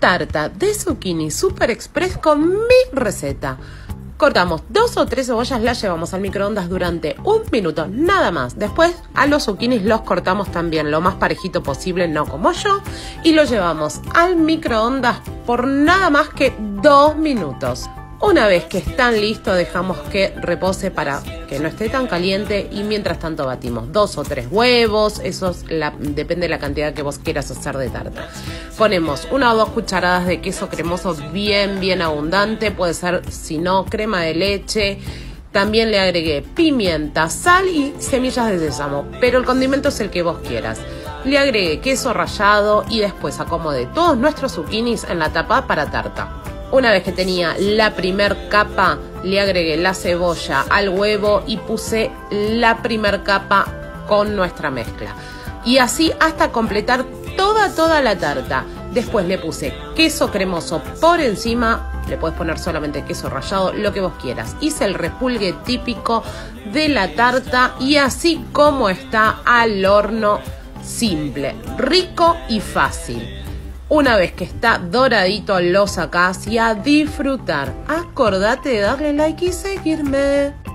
tarta de zucchini super express con mi receta. Cortamos 2 o 3 cebollas, las llevamos al microondas durante 1 minuto, nada más. Después a los zucchinis los cortamos también lo más parejito posible, no como yo. Y los llevamos al microondas por nada más que 2 minutos. Una vez que están listos, dejamos que repose para que no esté tan caliente y mientras tanto batimos 2 o 3 huevos, depende de la cantidad que vos quieras hacer de tarta. Ponemos 1 o 2 cucharadas de queso cremoso bien abundante, puede ser, si no, crema de leche. También le agregué pimienta, sal y semillas de sésamo, pero el condimento es el que vos quieras. Le agregué queso rallado y después acomodé todos nuestros zucchinis en la tapa para tarta. Una vez que tenía la primer capa, le agregué la cebolla al huevo y puse la primer capa con nuestra mezcla. Y así hasta completar toda la tarta. Después le puse queso cremoso por encima, le puedes poner solamente queso rallado, lo que vos quieras. Hice el repulgue típico de la tarta y así como está al horno, simple, rico y fácil. Una vez que está doradito lo sacás y a disfrutar. Acordate de darle like y seguirme.